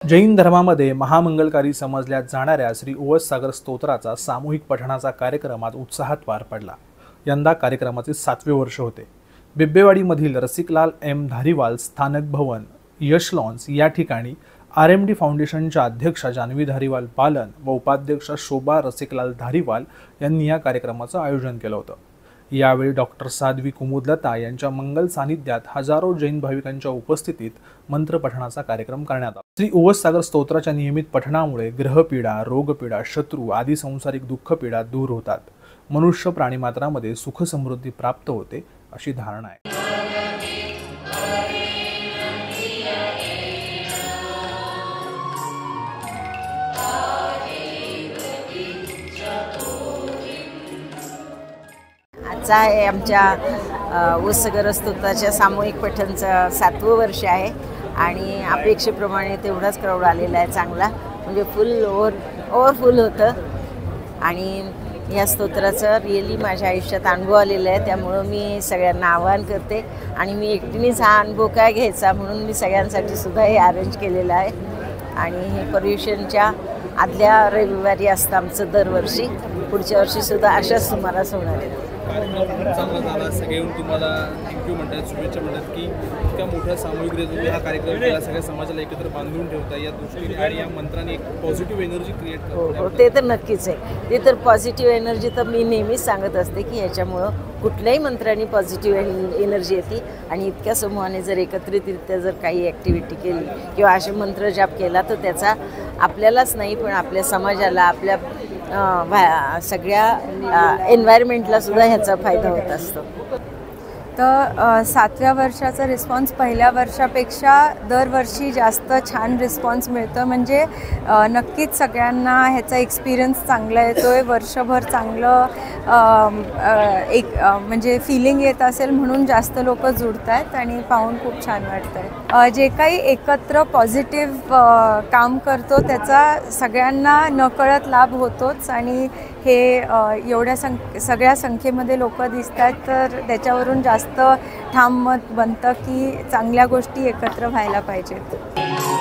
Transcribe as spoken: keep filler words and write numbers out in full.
जैन धर्मामध्ये महामंगलकारी समजल्या जाणाऱ्या श्री ओवस सागर स्तोत्राचा सामूहिक पठणाचा कार्यक्रम आज उत्साहात पार पडला। यंदा कार्यक्रमाचे सातवे वर्ष होते। बिब्बेवाडीमधील रसिकलाल एम धारीवाल स्थानक भवन यश लॉन्स या ठिकाणी आर एम डी फाउंडेशनच्या अध्यक्षा जानवी धारीवाल पालन व उपाध्यक्ष शोभा रसिकलाल धारीवाल यांनी या कार्यक्रमाचं आयोजन केलं होतं। यावेळी डॉक्टर साध्वी कुमुदलता यांच्या मंगल सानिध्यात हजारो जैन भाविकांच्या उपस्थितीत मंत्रपठणाचा कार्यक्रम करण्यात आला। श्री ओवस सागर स्तोत्राच्या नियमित पठणामुळे ग्रहपीडा, रोगपीडा, शत्रू आदी सांसारिक दुःखपीडा दूर होतात। मनुष्य प्राणीमात्रामध्ये सुख समृद्धी प्राप्त होते अशी धारणा आहे। आजचा आहे आमच्या ओवस सागर स्तोत्राच्या सामूहिक पठणचं सातवं वर्ष आहे आणि अपेक्षेप्रमाणे तेवढाच क्राऊड आलेला आहे चांगला, म्हणजे फुल ओव्हर ओव्हरफुल होतं। आणि या स्तोत्राचं रिअली माझ्या आयुष्यात अनुभव आलेला आहे, त्यामुळं मी सगळ्यांना आवाहन करते आणि मी एकटीनेच हा अनुभव काय घ्यायचा म्हणून मी सगळ्यांसाठी सुद्धा हे अरेंज केलेलं आहे। आणि हे पर्युषणच्या आदल्या रविवारी असतं आमचं दरवर्षी। पुढच्या वर्षीसुद्धा अशाच सुमारास होणार आहे। कार्यक्रम चांगला झाला, सगळे येऊन तुम्हाला थँक्यू म्हणतात, शुभेच्छा म्हणतात की इतक्या मोठ्या सामूहिकतेतून हा कार्यक्रम केला, सगळ्या समाजाला एकत्र बांधून ठेवता या दृष्टीने आणि या मंत्राने एक पॉझिटिव्ह एनर्जी क्रिएट करतो। हो, ते तर नक्कीच आहे। ते तर पॉझिटिव्ह एनर्जी तर मी नेहमीच सांगत असते की ह्याच्यामुळं कुठल्याही मंत्राने पॉझिटिव्ह एनर्जी येते आणि इतक्या समूहाने जर एकत्रितरित्या जर काही ॲक्टिव्हिटी केली किंवा असे मंत्र जाप केला तर त्याचा आपल्यालाच नाही पण आपल्या समाजाला, आपल्या सगळ्या एन्व्हायरमेंटला सुद्धा ह्याचा फायदा होत असतो। तर सातव्या वर्षाचा रिस्पॉन्स पहिल्या वर्षापेक्षा दरवर्षी जास्त छान रिस्पॉन्स मिळतं, म्हणजे नक्कीच सगळ्यांना ह्याचा एक्सपिरियन्स चांगला येतो आहे। वर्षभर चांगलं एक म्हणजे फिलिंग येत असेल म्हणून जास्त लोक जुडत आहेत आणि पाहून खूप छान वाटतं आहे। जे काही एकत्र पॉझिटिव्ह काम करतो त्याचा सगळ्यांना नकळत लाभ होतोच आणि हे एवढ्या संख्ये सगळ्या संख्येमध्ये लोक दिसत आहेत तर त्याच्यावरून जास्त ठाम मत बनतं की चांगल्या गोष्टी एकत्र व्हायला पाहिजेत।